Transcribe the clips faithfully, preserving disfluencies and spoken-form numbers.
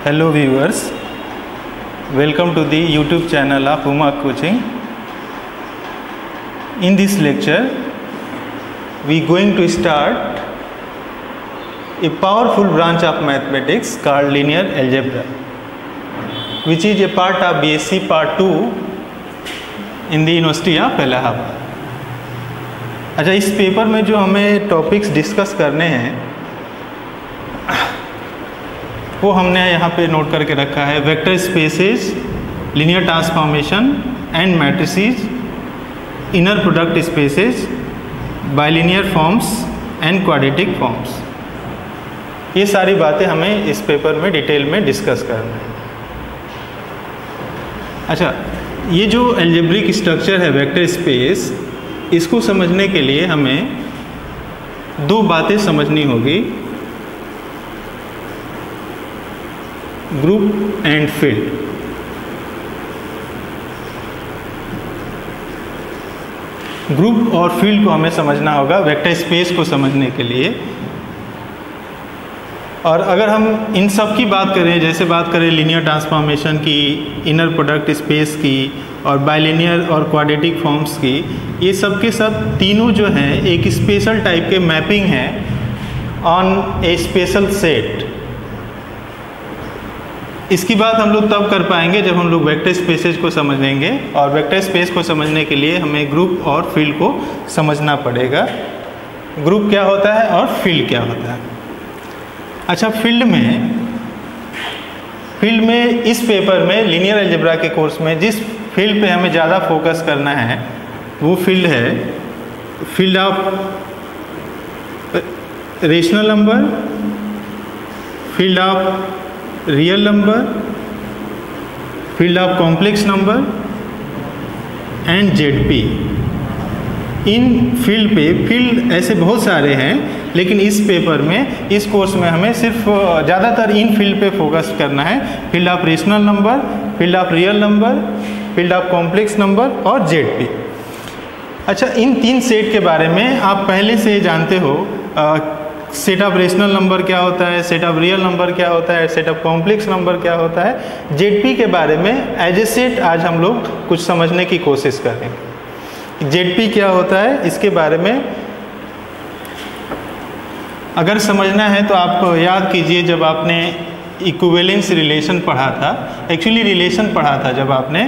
Hello viewers, welcome to the YouTube channel of Homework Coaching. In this lecture, we are going to start a powerful branch of mathematics called linear algebra, which is a part of B S c Part two in the University of Allahabad. अच्छा, इस paper में जो हमें topics discuss करने हैं वो हमने यहाँ पे नोट करके रखा है। Vector spaces, linear transformation and matrices, inner product spaces, bilinear forms and quadratic forms. ये सारी बातें हमें इस पेपर में डिटेल में डिस्कस करना है। अच्छा, ये जो अलजेब्रिक स्ट्रक्चर है वेक्टर स्पेस, इसको समझने के लिए हमें दो बातें समझनी होगी, ग्रुप एंड फील्ड। ग्रुप और फील्ड को हमें समझना होगा वेक्टर स्पेस को समझने के लिए। और अगर हम इन सब की बात करें, जैसे बात करें लीनियर ट्रांसफॉर्मेशन की, इनर प्रोडक्ट स्पेस की और बाइलिनियर और क्वाड्रेटिक फॉर्म्स की, ये सब के सब तीनों जो हैं एक स्पेशल टाइप के मैपिंग हैं ऑन ए स्पेशल सेट। इसकी बात हम लोग तब कर पाएंगे जब हम लोग वेक्टर स्पेसेस को समझेंगे, और वेक्टर स्पेस को समझने के लिए हमें ग्रुप और फील्ड को समझना पड़ेगा। ग्रुप क्या होता है और फील्ड क्या होता है। अच्छा, फील्ड में फील्ड में इस पेपर में लीनियर अलजेब्रा के कोर्स में जिस फील्ड पे हमें ज़्यादा फोकस करना है वो फील्ड है field of rational number, field of real number, field of complex number and ZP. इन फील्ड पे फील्ड ऐसे बहुत सारे हैं, लेकिन इस पेपर में, इस कोर्स में हमें सिर्फ ज़्यादातर इन फील्ड पे फोकस करना है। Field of rational number, field of real number, field of complex number और जेडपी। अच्छा, इन तीन सेट के बारे में आप पहले से जानते हो। आ, सेट ऑफ रेशनल नंबर क्या होता है, सेट ऑफ रियल नंबर क्या होता है, सेट ऑफ कॉम्प्लेक्स नंबर क्या होता है। जेडपी के बारे में एज ए सेट आज हम लोग कुछ समझने की कोशिश करेंगे। जेडपी क्या होता है इसके बारे में अगर समझना है तो आप याद कीजिए, जब आपने इक्विवेलेंस रिलेशन पढ़ा था, एक्चुअली रिलेशन पढ़ा था जब आपने,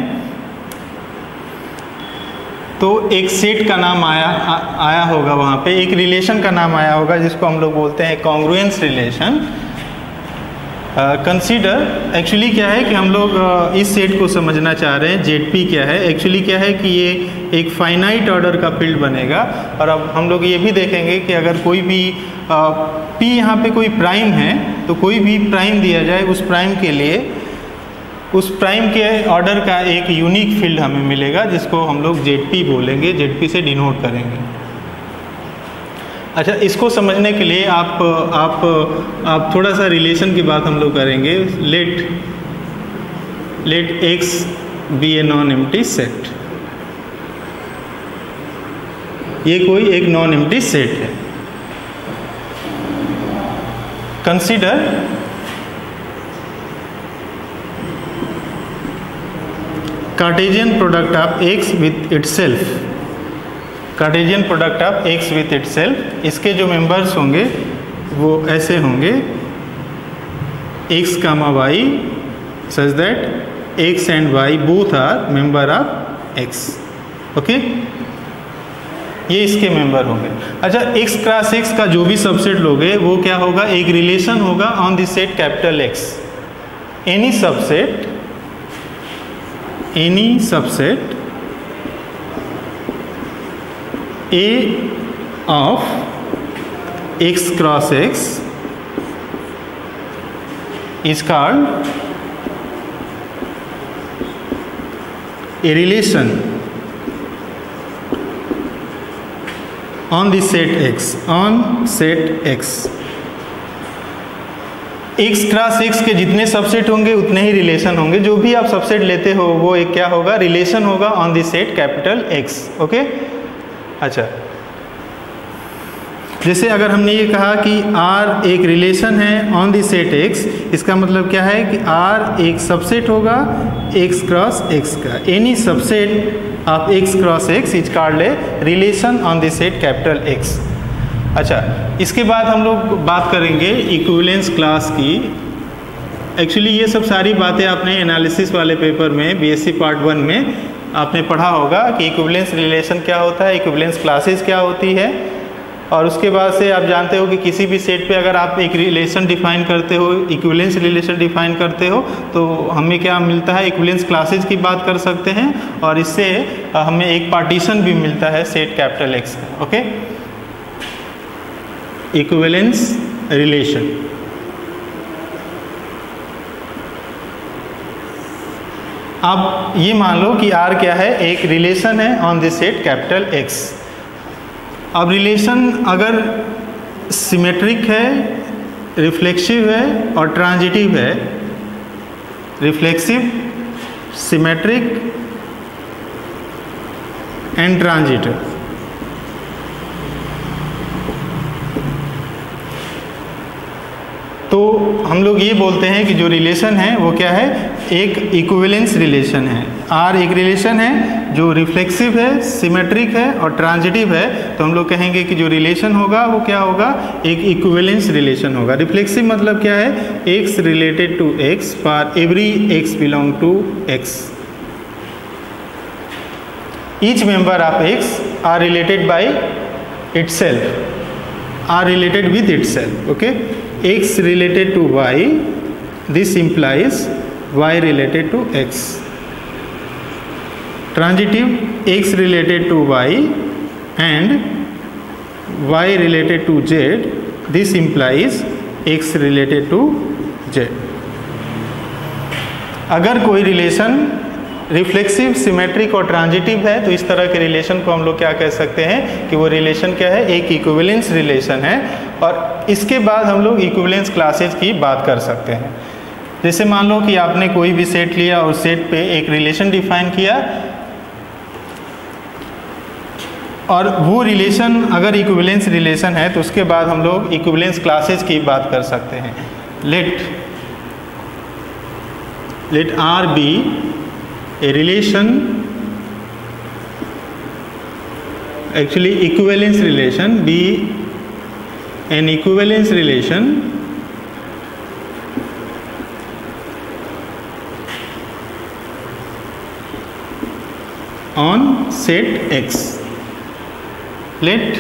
तो एक सेट का नाम आया आ, आया होगा, वहाँ पे एक रिलेशन का नाम आया होगा जिसको हम लोग बोलते हैं कॉन्ग्रुएंस रिलेशन। कंसीडर एक्चुअली क्या है कि हम लोग uh, इस सेट को समझना चाह रहे हैं। जेडपी क्या है, एक्चुअली क्या है कि ये एक फाइनाइट ऑर्डर का फील्ड बनेगा। और अब हम लोग ये भी देखेंगे कि अगर कोई भी पी uh, यहाँ पे कोई प्राइम है, तो कोई भी प्राइम दिया जाए, उस प्राइम के लिए उस प्राइम के ऑर्डर का एक यूनिक फील्ड हमें मिलेगा जिसको हम लोग जेडपी बोलेंगे, जेडपी से डिनोट करेंगे। अच्छा, इसको समझने के लिए आप आप आप थोड़ा सा रिलेशन की बात हम लोग करेंगे। Let let X be a non empty set. ये कोई एक नॉन एम्प्टी सेट है। Consider Cartesian product of X with itself. Cartesian product of X with itself, इसके जो मेंबर्स होंगे वो ऐसे होंगे, X comma Y such that X and Y both are member of X. Okay, ये इसके member होंगे। अच्छा, एक्स क्रॉस एक्स का जो भी सबसेट लोगे वो क्या होगा, एक रिलेशन होगा on this set capital X. Any subset any subset A of x cross x is called a relation on the set x, on set x। X cross X के जितने सबसेट होंगे उतने ही रिलेशन होंगे। जो भी आप subset लेते हो वो एक क्या होगा, रिलेशन होगा on the set capital X. Okay, अच्छा, जैसे अगर हमने ये कहा कि R एक रिलेशन है ऑन द सेट X, इसका मतलब क्या है कि R एक सबसेट होगा X क्रॉस X का। Any subset of X cross X is called a relation on the set capital X। अच्छा, इसके बाद हम लोग बात करेंगे इक्विवेलेंस क्लास की। एक्चुअली ये सब सारी बातें आपने एनालिसिस वाले पेपर में बीएससी पार्ट वन में आपने पढ़ा होगा कि इक्विवेलेंस रिलेशन क्या होता है, इक्विवेलेंस क्लासेस क्या होती है, और उसके बाद से आप जानते हो कि किसी भी सेट पे अगर आप एक रिलेशन डिफाइन करते हो, इक्विवेलेंस रिलेशन डिफाइन करते हो, तो हमें क्या मिलता है, इक्विवेलेंस क्लासेस की बात कर सकते हैं, और इससे हमें एक पार्टीशन भी मिलता है सेट कैपिटल एक्स का। Okay, equivalence relation. अब ये मान लो कि R क्या है, एक रिलेशन है on the set capital X। अब रिलेशन अगर सिमेट्रिक है, रिफ्लेक्सिव है और ट्रांजिटिव है, रिफ्लेक्सिव, सिमेट्रिक एंड ट्रांजिटिव, तो हम लोग ये बोलते हैं कि जो रिलेशन है वो क्या है, एक इक्विवेलेंस रिलेशन है। R एक रिलेशन है जो रिफ्लेक्सिव है, सिमेट्रिक है और ट्रांजिटिव है, तो हम लोग कहेंगे कि जो रिलेशन होगा वो क्या होगा, एक इक्विवेलेंस रिलेशन होगा। रिफ्लेक्सिव मतलब क्या है, x related to x for every x belong to x। Each member of x are related by itself, are related with itself. Okay, x related to y, this implies y related to x. Transitive, x related to y and y related to z, this implies x related to z. अगर कोई relation reflexive, symmetric और transitive है तो इस तरह के relation को हम लोग क्या कह सकते हैं कि वो रिलेशन क्या है, एक इक्विवेलेंस रिलेशन है। और इसके बाद हम लोग इक्विवेलेंस क्लासेस की बात कर सकते हैं। जैसे मान लो कि आपने कोई भी सेट लिया और सेट पे एक रिलेशन डिफाइन किया, और वो रिलेशन अगर इक्विवेलेंस रिलेशन है तो उसके बाद हम लोग इक्विवेलेंस क्लासेस की बात कर सकते हैं। Let let R be a relation, actually equivalence relation, be an equivalence relation on set X. Let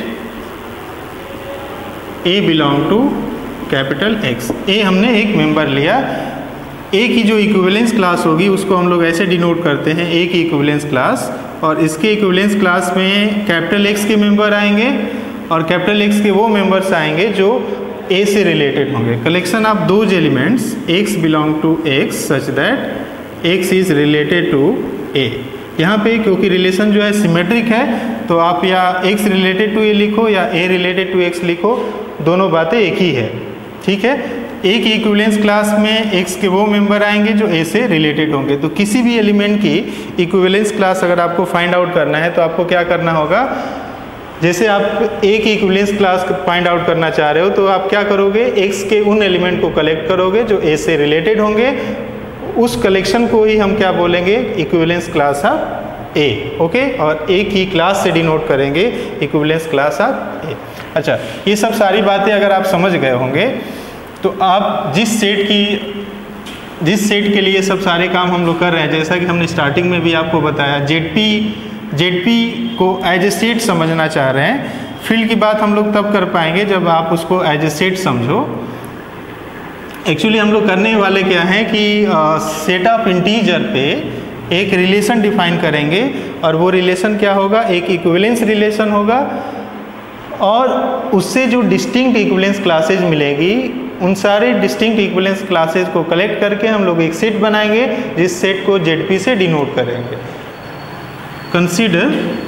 A belong to capital X। A हमने एक मेंबर लिया, A की जो इक्विवेलेंस क्लास होगी उसको हम लोग ऐसे डिनोट करते हैं, A की इक्विवेलेंस क्लास, और इसके इक्विवेलेंस क्लास में कैपिटल X के मेंबर आएंगे और कैपिटल X के वो मेंबर्स आएंगे जो A से रिलेटेड होंगे। Collection of those elements X belong to X such that X is related to A। यहाँ पे क्योंकि रिलेशन जो है सिमेट्रिक है तो आप या X रिलेटेड टू A लिखो या A रिलेटेड टू X लिखो, दोनों बातें एक ही है। ठीक है, एक इक्विवेलेंस क्लास में X के वो मेंबर आएंगे जो A से रिलेटेड होंगे। तो किसी भी एलिमेंट की इक्विवेलेंस क्लास अगर आपको फाइंड आउट करना है तो आपको क्या करना होगा, जैसे आप A की इक्विवेलेंस क्लास फाइंड आउट करना चाह रहे हो तो आप क्या करोगे, X के उन एलिमेंट को कलेक्ट करोगे जो A से रिलेटेड होंगे, उस कलेक्शन को ही हम क्या बोलेंगे, equivalence class of A। Okay, और A की क्लास से डिनोट करेंगे इक्विवेलेंस क्लास ऑफ A। अच्छा, ये सब सारी बातें अगर आप समझ गए होंगे तो आप जिस सेट की जिस सेट के लिए सब सारे काम हम लोग कर रहे हैं, जैसा कि हमने स्टार्टिंग में भी आपको बताया, जेडपी जेडपी को एज ए सेट समझना चाह रहे हैं। फील्ड की बात हम लोग तब कर पाएंगे जब आप उसको एज ए सेट समझो। एक्चुअली हम लोग करने वाले क्या हैं कि सेट ऑफ इंटीजर पे एक रिलेशन डिफाइन करेंगे, और वो रिलेशन क्या होगा, एक इक्विवेलेंस रिलेशन होगा, और उससे जो डिस्टिंक्ट इक्विवेलेंस क्लासेज मिलेगी उन सारे डिस्टिंक्ट इक्विवेलेंस क्लासेज को कलेक्ट करके हम लोग एक सेट बनाएंगे जिस सेट को जेडपी से डिनोट करेंगे। Consider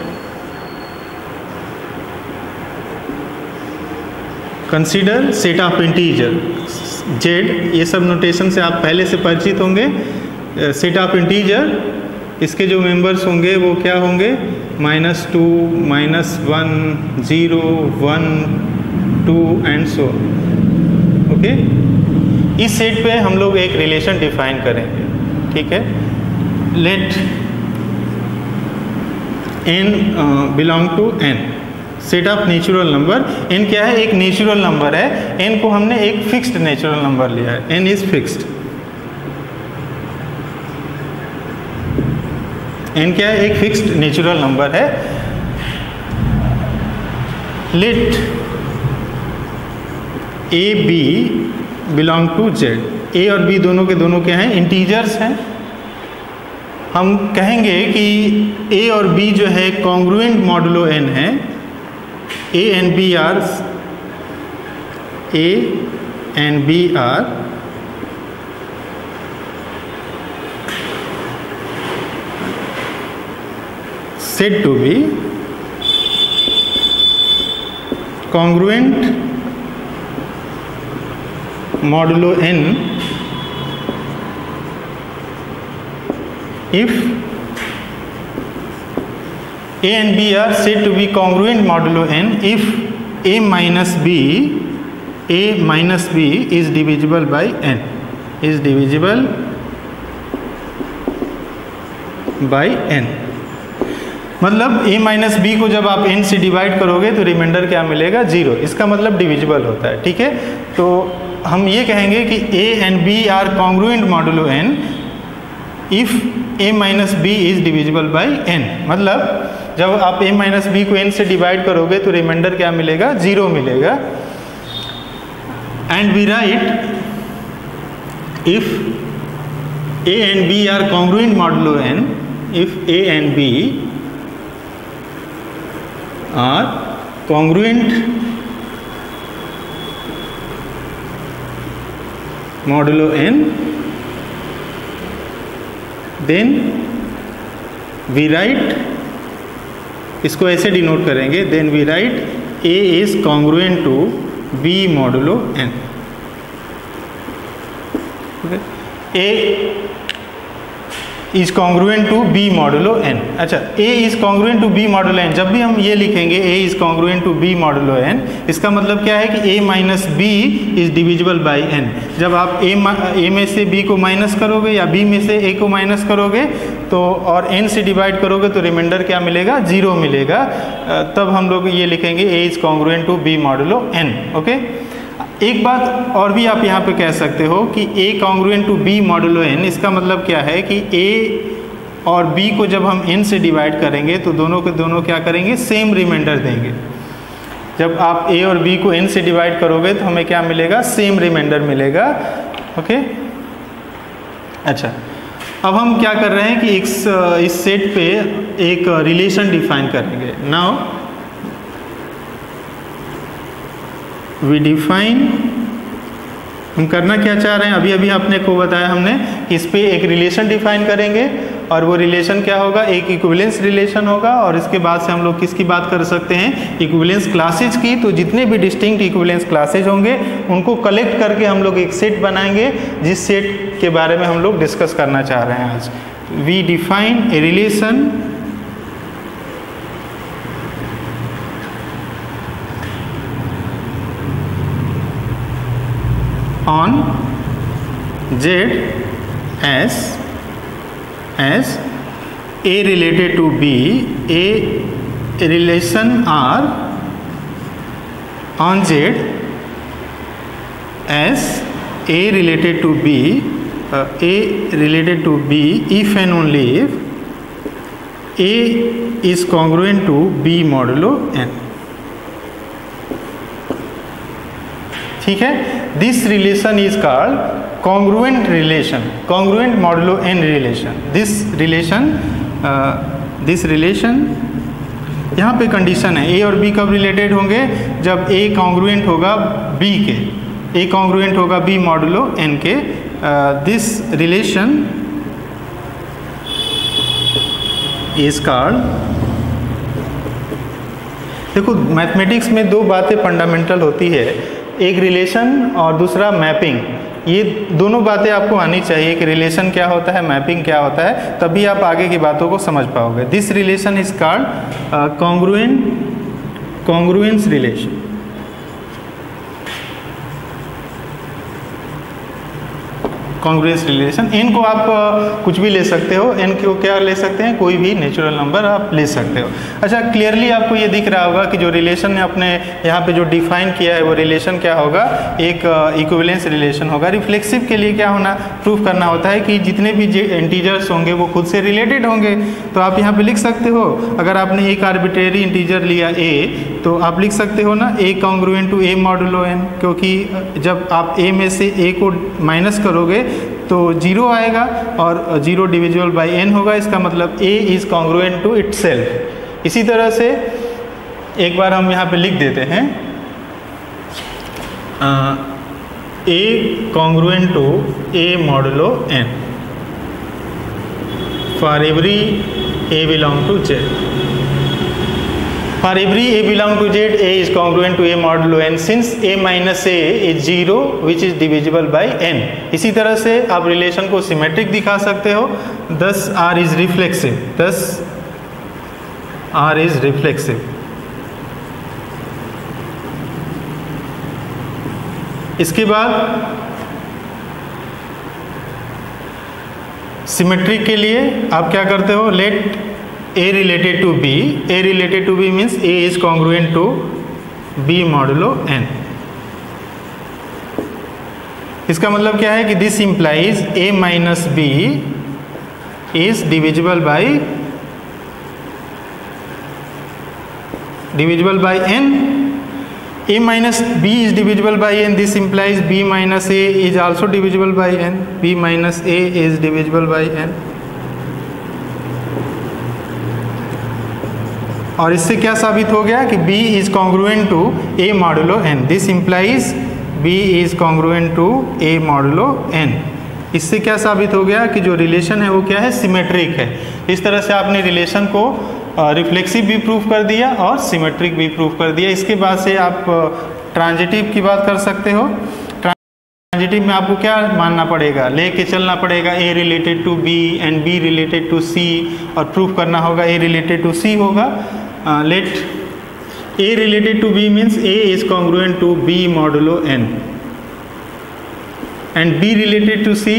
consider set of integer Z, ये सब नोटेशन से आप पहले से परिचित होंगे। सेट ऑफ इंटीजर, इसके जो मेंबर्स होंगे वो क्या होंगे, minus two, minus one, zero, one, two and so. Okay, इस सेट पे हम लोग एक रिलेशन डिफाइन करेंगे, ठीक है। Let n belong to n, set of natural number. n क्या है? एक नेचुरल नंबर है। n को हमने एक फिक्स्ड नेचुरल नंबर लिया है, n इज फिक्स्ड। n क्या है? एक फिक्स्ड नेचुरल नंबर है। Let a b belong to z, a और b दोनों के दोनों क्या हैं? इंटीजर्स हैं। हम कहेंगे कि a और b जो है कॉन्ग्रुएंट मॉडुलो n है। a and b are a and b are said to be congruent modulo n if a and b are said to be congruent modulo n if a minus b a minus b is divisible by n, is divisible by n। मतलब a minus B को जब आप n से divide करोगे तो remainder क्या मिलेगा? Zero. इसका मतलब डिविजिबल होता है, ठीक है। तो हम ये कहेंगे कि a and b are congruent modulo n if a minus B is divisible by n। मतलब जब आप a माइनस बी को n से डिवाइड करोगे तो रिमाइंडर क्या मिलेगा? जीरो मिलेगा। And we write if a and b are congruent modulo n if a and b are congruent modulo n, then we write, इसको ऐसे डिनोट करेंगे, then we write a is congruent to b modulo n। okay? a is congruent to B modulo N. अच्छा, a is congruent to B modulo N, जब भी हम ये लिखेंगे a is congruent to B modulo N, इसका मतलब क्या है कि a minus B is divisible by n। जब आप a, a में से b को माइनस करोगे या b में से a को माइनस करोगे तो और n से डिवाइड करोगे तो रिमाइंडर क्या मिलेगा? जीरो मिलेगा। तब हम लोग ये लिखेंगे a is congruent to B modulo n। Okay, एक बात और भी आप यहाँ पे कह सकते हो कि a congruent to b modulo n, इसका मतलब क्या है कि a और b को जब हम n से डिवाइड करेंगे तो दोनों के दोनों क्या करेंगे? सेम रिमाइंडर देंगे। जब आप a और b को n से डिवाइड करोगे तो हमें क्या मिलेगा? सेम रिमाइंडर मिलेगा। ओके, अच्छा, अब हम क्या कर रहे हैं कि इस इस सेट पे एक रिलेशन डिफाइन करेंगे। नाउ वी डिफाइन, हम करना क्या चाह रहे हैं? अभी अभी आपने को बताया हमने कि इस पे एक रिलेशन डिफाइन करेंगे और वो रिलेशन क्या होगा? एक इक्विवेलेंस रिलेशन होगा। और इसके बाद से हम लोग किसकी बात कर सकते हैं? इक्विवेलेंस क्लासेज की। तो जितने भी डिस्टिंक्ट इक्विवेलेंस क्लासेज होंगे उनको कलेक्ट करके हम लोग एक सेट बनाएंगे, जिस सेट के बारे में हम लोग डिस्कस करना चाह रहे हैं आज। We define a relation on Z as as A related to B, a relation R on Z as A related to B, uh, A related to B if and only if A is congruent to B modulo N। ठीक है, this relation is called congruent relation, congruent modulo N relation. This relation this relation यहाँ पे condition है, ए और B कब related होंगे? जब ए congruent होगा बी के, ए कॉन्ग्रुएंट होगा बी मॉडुलो एन के। दिस रिलेशन इज कॉल्ड, देखो मैथमेटिक्स में दो बातें फंडामेंटल होती है, एक रिलेशन और दूसरा मैपिंग। ये दोनों बातें आपको आनी चाहिए कि रिलेशन क्या होता है, मैपिंग क्या होता है, तभी आप आगे की बातों को समझ पाओगे। This relation is called congruent congruence relation. Congruence relation. N को आप कुछ भी ले सकते हो, एन को क्या ले सकते हैं, कोई भी नेचुरल नंबर आप ले सकते हो। अच्छा, क्लियरली आपको ये दिख रहा होगा कि जो रिलेशन ने अपने यहाँ पे जो डिफाइन किया है वो रिलेशन क्या होगा, एक इक्विवेलेंस रिलेशन होगा। रिफ्लेक्सिव के लिए क्या होना, प्रूफ करना होता है कि जितने भी इंटीजर्स होंगे वो खुद से रिलेटेड होंगे। तो आप यहाँ पे लिख सकते हो, अगर आपने एक आर्बिट्रेरी इंटीजर लिया a, तो आप लिख सकते हो ना a congruent to a modulo n, क्योंकि जब आप a में से a को माइनस करोगे तो जीरो आएगा और जीरो डिविजिबल बाय n होगा, इसका मतलब a is congruent to itself. इसी तरह से एक बार हम यहाँ पे लिख देते हैं a congruent to a modulo n for every a belong to z। For every a belong to Z, a is congruent to a modulo n since a minus a is zero which is divisible by n। इसी तरह से आप relation को symmetric दिखा सकते हो, thus R is reflexive, thus R is reflexive। इसके बाद सिमेट्रिक के लिए आप क्या करते हो, let A related to B, A related to B means A is congruent to B modulo n। इसका मतलब क्या है कि this implies A minus B is divisible by divisible by n। A minus B is divisible by n, this implies B minus A is also divisible by n, B minus A is divisible by n। और इससे क्या साबित हो गया कि B is congruent to A modulo n, this implies B is congruent to A modulo n। इससे क्या साबित हो गया कि जो रिलेशन है वो क्या है, सिमेट्रिक है। इस तरह से आपने रिलेशन को रिफ्लेक्सिव भी प्रूफ कर दिया और सिमेट्रिक भी प्रूफ कर दिया। इसके बाद से आप ट्रांजिटिव की बात कर सकते हो। ट्रांजिटिव में आपको क्या मानना पड़ेगा, लेके चलना पड़ेगा A related to B and B related to C, और प्रूफ करना होगा A रिलेटेड टू C होगा। Let A related to B means A is congruent to B modulo n, and B related to C,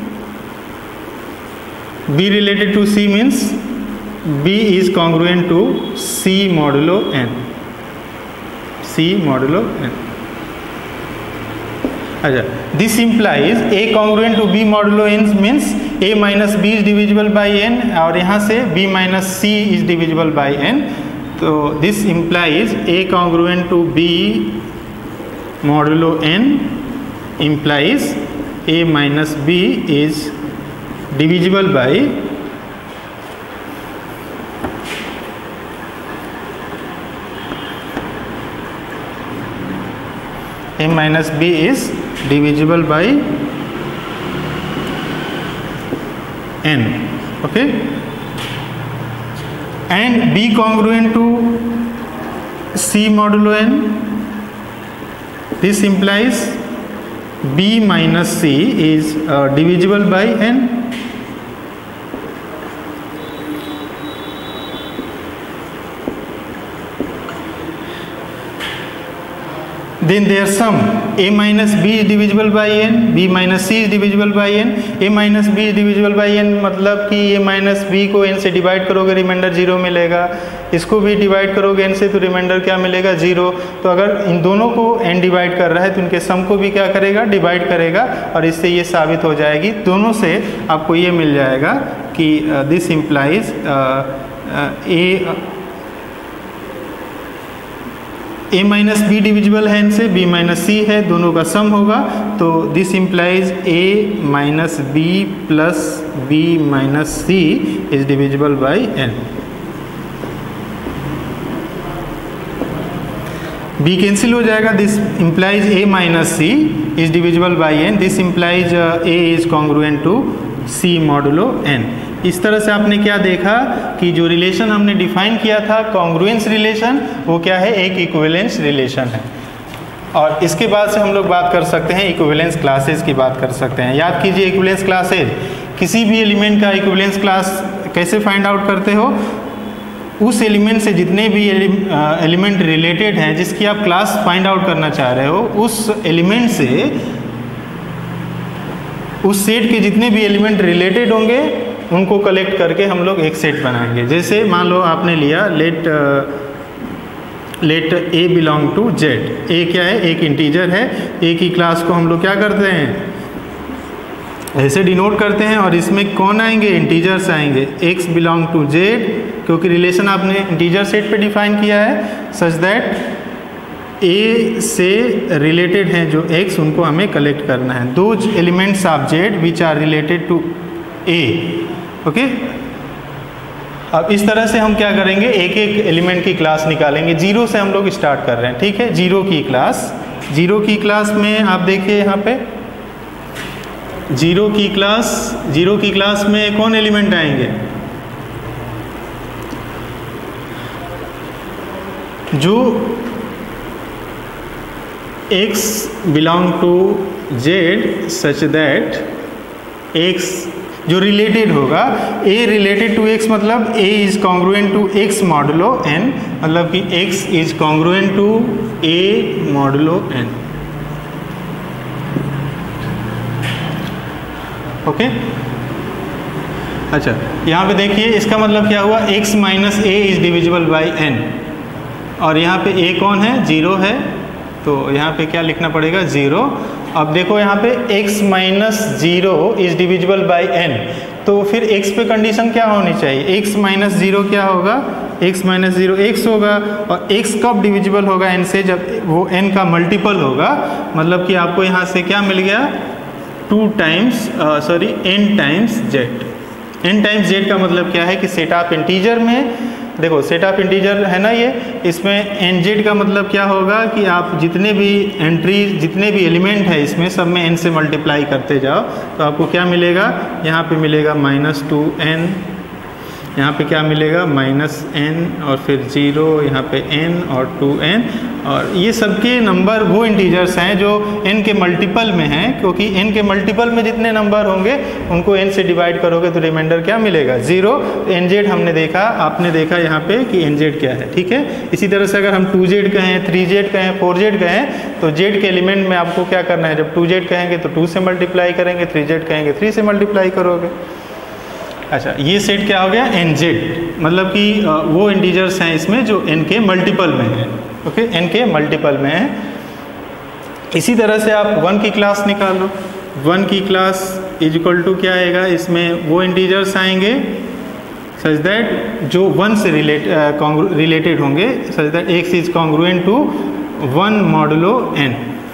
B related to C means B is congruent to C modulo n, C modulo n। अच्छा, this implies A congruent to B modulo n means A minus B is divisible by n, और यहाँ से B minus C is divisible by n। तो this implies A congruent to B modulo n implies A minus B is divisible by A minus B is divisible by n, okay, and B congruent to C modulo n, this implies B minus C is uh, divisible by n। Then their sum A minus B is divisible by n, B minus C is divisible by n। A minus B is divisible by n मतलब कि A minus B को n से divide करोगे remainder zero मिलेगा, इसको भी divide करोगे n से तो रिमाइंडर क्या मिलेगा, जीरो। तो अगर इन दोनों को n डिवाइड कर रहा है तो इनके सम को भी क्या करेगा, डिवाइड करेगा, और इससे ये साबित हो जाएगी। दोनों से आपको ये मिल जाएगा कि this implies A A minus B divisible है इनसे, B माइनस सी है, दोनों का सम होगा। तो this implies A minus B plus B minus C is divisible by n। B cancel हो जाएगा, this implies A minus C is divisible by n, this implies A is congruent to C modulo n। इस तरह से आपने क्या देखा कि जो रिलेशन हमने डिफाइन किया था कॉन्ग्रुएंस रिलेशन, वो क्या है, एक इक्विवेलेंस रिलेशन है। और इसके बाद से हम लोग बात कर सकते हैं इक्विवेलेंस क्लासेस की बात कर सकते हैं। याद कीजिए इक्विवेलेंस क्लासेज, किसी भी एलिमेंट का इक्विवेलेंस क्लास कैसे फाइंड आउट करते हो, उस एलिमेंट से जितने भी एलिमेंट रिलेटेड हैं जिसकी आप क्लास फाइंड आउट करना चाह रहे हो, उस एलिमेंट से उस सेट के जितने भी एलिमेंट रिलेटेड होंगे उनको कलेक्ट करके हम लोग एक सेट बनाएंगे। जैसे मान लो आपने लिया let let A belong to Z. A क्या है? एक इंटीजर है। ए की क्लास को हम लोग क्या करते हैं? ऐसे डिनोट करते हैं और इसमें कौन आएंगे? इंटीजर्स आएंगे। एक्स बिलोंग टू जेड, क्योंकि रिलेशन आपने इंटीजर सेट पे डिफाइन किया है सच दैट ए से रिलेटेड हैं जो एक्स, उनको हमें कलेक्ट करना है। Those elements of Z which are related to A. Okay, अब इस तरह से हम क्या करेंगे? एक एक एलिमेंट की क्लास निकालेंगे। जीरो से हम लोग स्टार्ट कर रहे हैं, ठीक है? जीरो की क्लास, जीरो की क्लास में आप देखिए यहाँ पे जीरो की क्लास, जीरो की क्लास में कौन एलिमेंट आएंगे? जो x belong to z such that x जो रिलेटेड होगा, a रिलेटेड टू x मतलब a is congruent to x modulo n, मतलब कि x is congruent to a modulo n। Okay okay? अच्छा, यहाँ पे देखिए इसका मतलब क्या हुआ? x minus A is divisible by n, और यहाँ पे a कौन है? जीरो है, तो यहाँ पे क्या लिखना पड़ेगा? ज़ीरो। अब देखो यहाँ पे x minus zero is divisible by n, तो फिर x पे कंडीशन क्या होनी चाहिए? x माइनस जीरो क्या होगा? x माइनस जीरो x होगा, और x कब डिविजिबल होगा n से? जब वो n का मल्टीपल होगा। मतलब कि आपको यहाँ से क्या मिल गया? Two times sorry n times z। n times z का मतलब क्या है कि सेट ऑफ इंटीजर में, देखो सेट ऑफ इंटीजर है ना ये, इसमें एन जेड का मतलब क्या होगा कि आप जितने भी एंट्री, जितने भी एलिमेंट है इसमें सब में एन से मल्टीप्लाई करते जाओ, तो आपको क्या मिलेगा? यहाँ पे मिलेगा माइनस टू एन, यहाँ पे क्या मिलेगा? माइनस एन, और फिर जीरो, यहाँ पे एन और टू एन, और ये सबके नंबर वो इंटीजर्स हैं जो n के मल्टीपल में हैं, क्योंकि n के मल्टीपल में जितने नंबर होंगे उनको n से डिवाइड करोगे तो रिमाइंडर क्या मिलेगा? ज़ीरो। एन जेड हमने देखा, आपने देखा यहाँ पे कि एन जेड क्या है, ठीक है? इसी तरह से अगर हम टू जेड कहें, थ्री जेड कहें, फोर जेड कहें, तो जेड के एलिमेंट में आपको क्या करना है? जब टू जेड कहेंगे तो टू से मल्टीप्लाई करेंगे, थ्री जेड कहेंगे थ्री से मल्टीप्लाई करोगे। अच्छा, ये सेट क्या हो गया? एन जेड, मतलब कि वो इंटीजर्स हैं इसमें जो n के मल्टीपल में हैं। ओके, n के मल्टीपल में है। इसी तरह से आप वन की क्लास निकालो। वन की क्लास इज इक्वल टू क्या आएगा? इसमें वो इंटीजर्स आएंगे सच दैट जो वन से रिलेट रिलेटेड होंगे, such that X is congruent to one modulo n।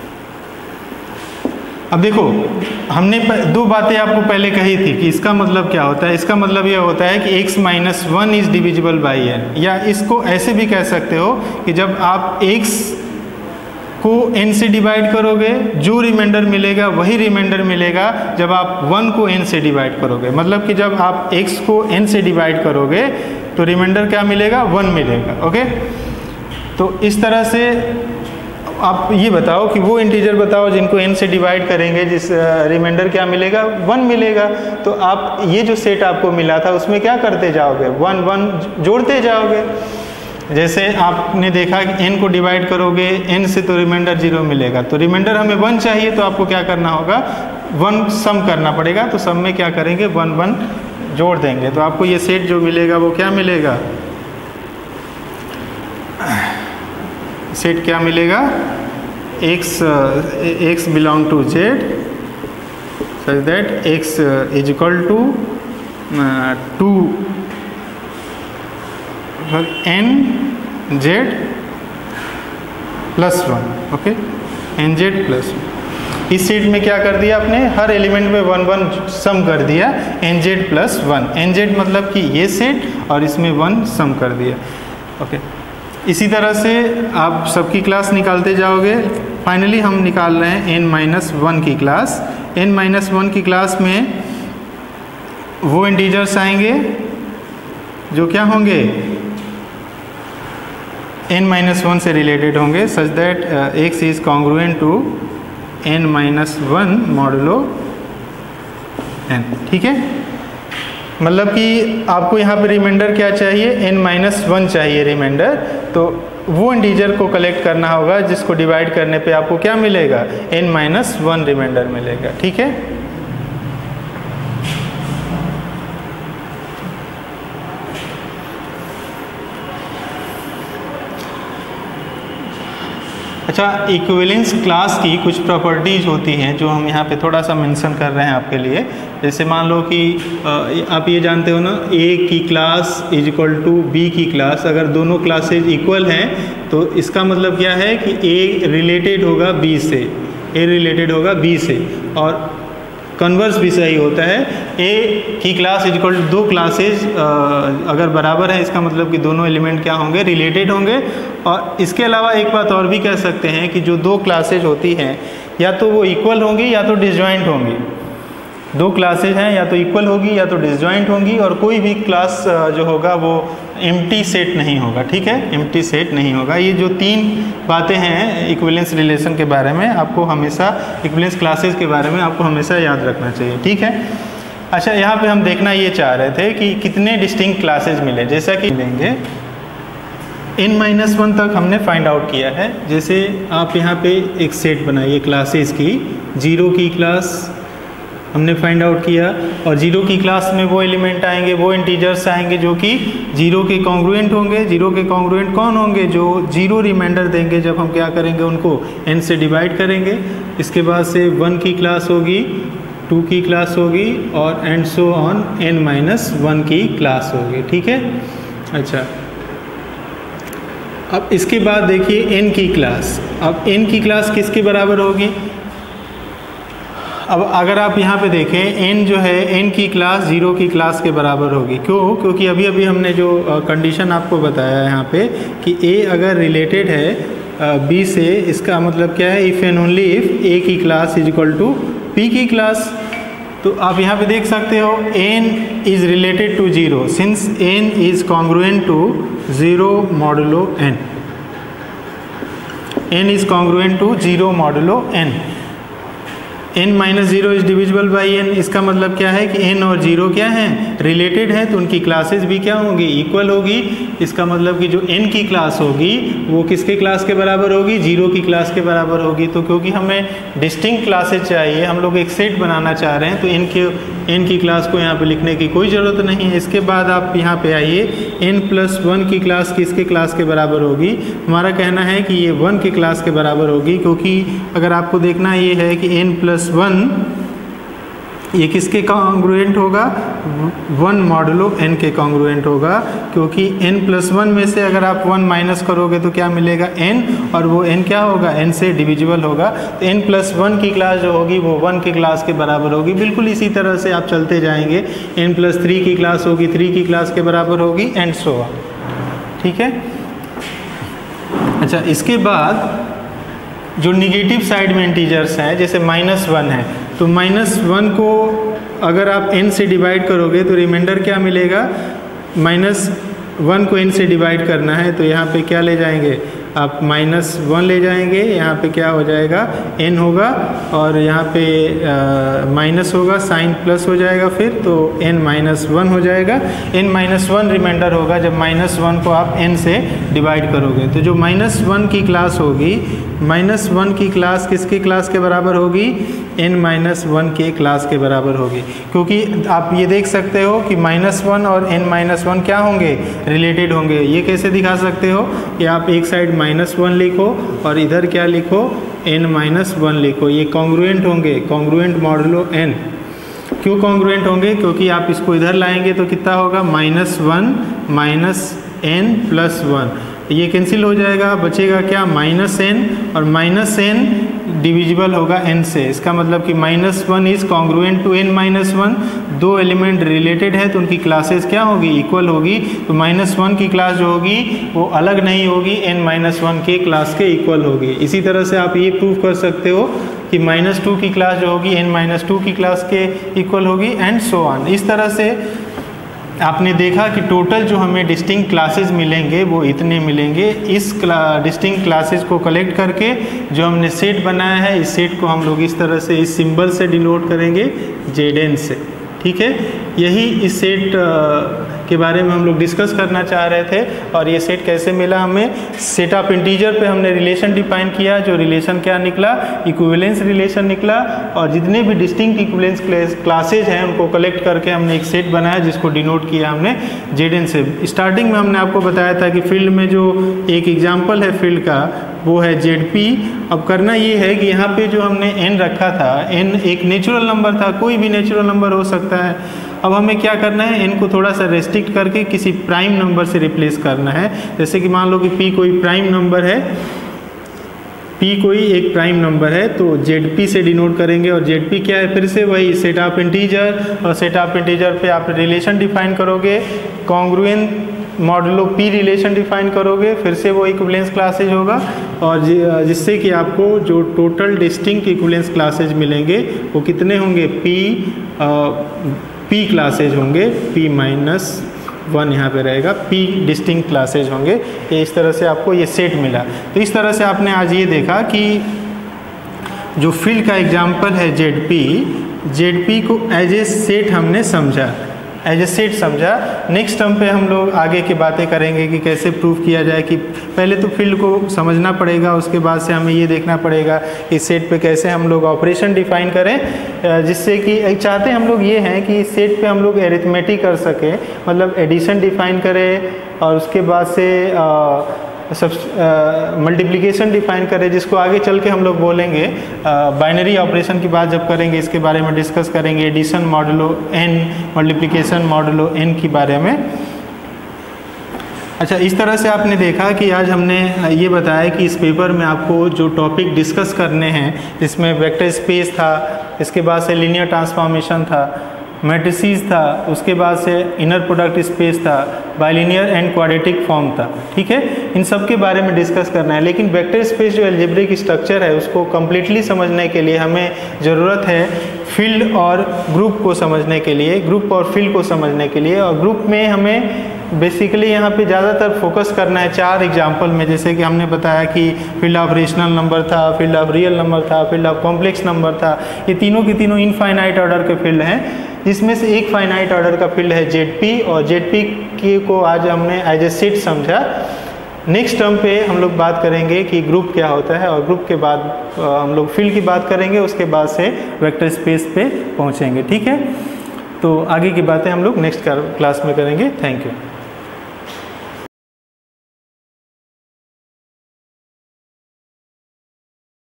अब देखो, हमने दो बातें आपको पहले कही थी कि इसका मतलब क्या होता है। इसका मतलब यह होता है कि x minus one is divisible by n, या इसको ऐसे भी कह सकते हो कि जब आप x को n से डिवाइड करोगे, जो रिमाइंडर मिलेगा वही रिमाइंडर मिलेगा जब आप वन को n से डिवाइड करोगे। मतलब कि जब आप x को n से डिवाइड करोगे तो रिमाइंडर क्या मिलेगा? वन मिलेगा। ओके, तो इस तरह से आप ये बताओ कि वो इंटीजर बताओ जिनको n से डिवाइड करेंगे, जिस रिमाइंडर क्या मिलेगा? वन मिलेगा। तो आप ये जो सेट आपको मिला था उसमें क्या करते जाओगे? वन वन जोड़ते जाओगे। जैसे आपने देखा कि n को डिवाइड करोगे n से तो रिमाइंडर जीरो मिलेगा, तो रिमाइंडर हमें वन चाहिए, तो आपको क्या करना होगा? वन सम करना पड़ेगा। तो सम में क्या करेंगे? वन वन जोड़ देंगे, तो आपको ये सेट जो मिलेगा वो क्या मिलेगा? सेट क्या मिलेगा? x x belong to z such that x is equal to to n z plus one. Okay, N Z plus one. इस सेट में क्या कर दिया आपने? हर एलिमेंट में वन वन सम कर दिया, N Z plus one. N Z मतलब कि ये सेट, और इसमें वन सम कर दिया। ओके, इसी तरह से आप सबकी क्लास निकालते जाओगे। फाइनली हम निकाल रहे हैं n माइनस वन की क्लास। n माइनस वन की क्लास में वो इंटीजर्स आएंगे जो क्या होंगे? n माइनस वन से रिलेटेड होंगे, such that x is congruent to n minus one modulo n। ठीक है, मतलब कि आपको यहाँ पे रिमाइंडर क्या चाहिए? n माइनस वन चाहिए रिमाइंडर। तो वो इंटीजर को कलेक्ट करना होगा जिसको डिवाइड करने पे आपको क्या मिलेगा? n माइनस वन रिमाइंडर मिलेगा। ठीक है, अच्छा, इक्विवेलेंस क्लास की कुछ प्रॉपर्टीज़ होती हैं जो हम यहाँ पे थोड़ा सा मेंशन कर रहे हैं आपके लिए। जैसे मान लो कि आप ये जानते हो ना, ए की class is equal to B की क्लास। अगर दोनों क्लासेज इक्वल हैं तो इसका मतलब क्या है कि ए रिलेटेड होगा बी से, ए रिलेटेड होगा बी से, और कन्वर्स भी सही होता है। ए की क्लास इज इक्वल टू दो क्लासेज अगर बराबर है, इसका मतलब कि दोनों एलिमेंट क्या होंगे, रिलेटेड होंगे। और इसके अलावा एक बात और भी कह सकते हैं कि जो दो क्लासेज होती हैं या तो वो इक्वल होंगी या तो डिसजॉइंट होंगी। दो क्लासेज हैं या तो इक्वल होगी या तो डिसजॉइंट होंगी, और कोई भी क्लास जो होगा वो एम्प्टी सेट नहीं होगा। ठीक है, एम्प्टी सेट नहीं होगा। ये जो तीन बातें हैं इक्विवेलेंस रिलेशन के बारे में, आपको हमेशा इक्विवेलेंस क्लासेज के बारे में आपको हमेशा याद रखना चाहिए। ठीक है। अच्छा, यहाँ पे हम देखना ये चाह रहे थे कि कितने डिस्टिंक्ट क्लासेज मिले। जैसा कि लेंगे एन माइनस वन तक हमने फाइंड आउट किया है। जैसे आप यहाँ पे एक सेट बनाइए क्लासेस की, जीरो की क्लास हमने फाइंड आउट किया, और जीरो की क्लास में वो एलिमेंट आएंगे, वो इंटीजर्स आएंगे जो कि जीरो के कॉन्ग्रुएंट होंगे। जीरो के कॉन्ग्रुएंट कौन होंगे, जो जीरो रिमाइंडर देंगे जब हम क्या करेंगे, उनको एन से डिवाइड करेंगे। इसके बाद से वन की क्लास होगी, टू की क्लास होगी, और and so on N minus one की क्लास होगी। ठीक है। अच्छा, अब इसके बाद देखिए एन की क्लास। अब एन की क्लास किसके बराबर होगी। अब अगर आप यहाँ पे देखें, n जो है n की क्लास जीरो की क्लास के बराबर होगी। क्यों? क्योंकि अभी अभी हमने जो कंडीशन आपको बताया है यहाँ पे कि a अगर रिलेटेड है b से, इसका मतलब क्या है, if and only if a की class is equal to p की क्लास। तो आप यहाँ पे देख सकते हो n is related to zero since n is congruent to zero modulo n। n is congruent to zero modulo n। n minus zero is divisible by n। इसका मतलब क्या है कि n और जीरो क्या हैं, रिलेटेड है, तो उनकी क्लासेस भी क्या होंगी, इक्वल होगी। इसका मतलब कि जो n की क्लास होगी वो किसके क्लास के बराबर होगी, जीरो की क्लास के बराबर होगी। तो क्योंकि हमें डिस्टिंक्ट क्लासेस चाहिए, हम लोग एक सेट बनाना चाह रहे हैं, तो n के n की क्लास को यहाँ पे लिखने की कोई ज़रूरत नहीं है। इसके बाद आप यहाँ पे आइए, n प्लस वन की क्लास किसके क्लास के बराबर होगी। हमारा कहना है कि ये वन के क्लास के बराबर होगी, क्योंकि अगर आपको देखना ये है कि n प्लस वन ये किसके कॉन्ग्रुएंट होगा, वन मॉडुलो n के कॉन्ग्रुएंट होगा। क्योंकि n प्लस वन में से अगर आप वन माइनस करोगे तो क्या मिलेगा, n, और वो n क्या होगा, n से डिविजिबल होगा। तो n प्लस वन की क्लास जो होगी वो वन की क्लास के बराबर होगी। बिल्कुल इसी तरह से आप चलते जाएंगे, n प्लस थ्री की क्लास होगी थ्री की क्लास के बराबर होगी, एंड सो ऑन। ठीक है। अच्छा, इसके बाद जो निगेटिव साइड में इंटीजर्स हैं, जैसे माइनस वन है, तो माइनस वन को अगर आप n से डिवाइड करोगे तो रिमाइंडर क्या मिलेगा, माइनस वन को n से डिवाइड करना है, तो यहाँ पे क्या ले जाएंगे आप, माइनस वन ले जाएंगे। यहाँ पे क्या हो जाएगा, n होगा, और यहाँ पे माइनस होगा, साइन प्लस हो जाएगा फिर, तो n माइनस वन हो जाएगा। n माइनस वन रिमाइंडर होगा जब माइनस वन को आप n से डिवाइड करोगे। तो जो माइनस वन की क्लास होगी, माइनस वन की क्लास किसके क्लास के बराबर होगी, n माइनस वन के क्लास के बराबर होगी। क्योंकि आप ये देख सकते हो कि माइनस वन और n माइनस वन क्या होंगे, रिलेटेड होंगे। ये कैसे दिखा सकते हो कि आप एक साइड माइनस वन लिखो और इधर क्या लिखो, n माइनस वन लिखो। ये कॉन्ग्रुएंट होंगे, कॉन्ग्रुएंट मॉडुलो n। क्यों कॉन्ग्रुएंट होंगे, क्योंकि आप इसको इधर लाएंगे तो कितना होगा, minus one minus N plus one, ये कैंसिल हो जाएगा, बचेगा क्या, माइनस एन, और माइनस एन डिविजिबल होगा n से। इसका मतलब कि minus one is congruent to n minus one. दो एलिमेंट रिलेटेड है तो उनकी क्लासेस क्या होगी, इक्वल होगी। तो माइनस वन की क्लास जो होगी वो अलग नहीं होगी, n माइनस वन के क्लास के इक्वल होगी। इसी तरह से आप ये प्रूव कर सकते हो कि माइनस टू की क्लास जो होगी n माइनस टू की क्लास के इक्वल होगी, एंड सो ऑन। इस तरह से आपने देखा कि टोटल जो हमें डिस्टिंक्ट क्लासेस मिलेंगे वो इतने मिलेंगे। इस क्ला डिस्टिंक्ट क्लासेस को कलेक्ट करके जो हमने सेट बनाया है, इस सेट को हम लोग इस तरह से इस सिंबल से डिनोट करेंगे, जेड एन से। ठीक है, यही इस सेट के बारे में हम लोग डिस्कस करना चाह रहे थे। और ये सेट कैसे मिला हमें, सेट ऑफ इंटीजर पे हमने रिलेशन डिफाइन किया, जो रिलेशन क्या निकला, इक्विवेलेंस रिलेशन निकला। और जितने भी डिस्टिंक्ट इक्विवेलेंस क्लासेज हैं उनको कलेक्ट करके हमने एक सेट बनाया जिसको डिनोट किया हमने जेड एन से। स्टार्टिंग में हमने आपको बताया था कि फील्ड में जो एक एग्जाम्पल है फील्ड का वो है जेड पी। अब करना ये है कि यहाँ पे जो हमने एन रखा था, एन एक नेचुरल नंबर था, कोई भी नेचुरल नंबर हो सकता है। अब हमें क्या करना है, एन को थोड़ा सा रेस्ट्रिक्ट करके किसी प्राइम नंबर से रिप्लेस करना है। जैसे कि मान लो कि पी कोई प्राइम नंबर है, पी कोई एक प्राइम नंबर है तो जेड पी से डिनोट करेंगे। और जेड पी क्या है, फिर से वही सेट ऑफ इंटीजर, और सेट ऑफ इंटीजर पे आप रिलेशन डिफाइन करोगे, congruent modulo P relation define करोगे, फिर से वो इक्विवेलेंस क्लासेज होगा। और जिससे कि आपको जो टोटल डिस्टिंक्ट इक्विवेलेंस क्लासेज मिलेंगे वो कितने होंगे, पी पी क्लासेज होंगे, पी माइनस वन यहाँ पे रहेगा, पी डिस्टिंक्ट क्लासेज होंगे। ये इस तरह से आपको ये सेट मिला। तो इस तरह से आपने आज ये देखा कि जो फील्ड का एग्जाम्पल है जेड पी, जेड पी को एज ए सेट हमने समझा, एज ए सेट समझा। नेक्स्ट टर्म पे हम लोग आगे की बातें करेंगे कि कैसे प्रूव किया जाए, कि पहले तो फील्ड को समझना पड़ेगा, उसके बाद से हमें ये देखना पड़ेगा कि सेट पे कैसे हम लोग ऑपरेशन डिफाइन करें, जिससे कि चाहते हम लोग ये हैं कि सेट पे हम लोग एरिथमेटिक कर सकें, मतलब एडिशन डिफाइन करें और उसके बाद से आ, सब मल्टीप्लिकेशन डिफाइन करें, जिसको आगे चल के हम लोग बोलेंगे बाइनरी ऑपरेशन की बात जब करेंगे इसके बारे में डिस्कस करेंगे, addition modulo N, multiplication modulo N के बारे में। अच्छा, इस तरह से आपने देखा कि आज हमने ये बताया कि इस पेपर में आपको जो टॉपिक डिस्कस करने हैं, इसमें वेक्टर स्पेस था, इसके बाद से लीनियर ट्रांसफॉर्मेशन था, मैट्रिसेस था, उसके बाद से इनर प्रोडक्ट स्पेस था, बाइलिनियर एंड क्वाड्रेटिक फॉर्म था। ठीक है, इन सब के बारे में डिस्कस करना है। लेकिन वेक्टर स्पेस जो अलजेब्रिक स्ट्रक्चर है उसको कम्प्लीटली समझने के लिए हमें ज़रूरत है फील्ड और ग्रुप को समझने के लिए, ग्रुप और फील्ड को समझने के लिए। और ग्रुप में हमें बेसिकली यहाँ पे ज़्यादातर फोकस करना है चार एग्जाम्पल में। जैसे कि हमने बताया कि फील्ड ऑफ रेशनल नंबर था, फील्ड ऑफ रियल नंबर था, फील्ड ऑफ कॉम्प्लेक्स नंबर था। ये तीनों के तीनों इनफाइनाइट ऑर्डर के फील्ड हैं, जिसमें से एक फाइनाइट ऑर्डर का फील्ड है जेड पी। और जेड पी की को आज हमने एज ए सेट समझा। नेक्स्ट टर्म पे हम लोग बात करेंगे कि ग्रुप क्या होता है, और ग्रुप के बाद हम लोग फील्ड की बात करेंगे, उसके बाद से वेक्टर स्पेस पे पहुँचेंगे। ठीक है, तो आगे की बातें हम लोग नेक्स्ट क्लास में करेंगे। Thank you.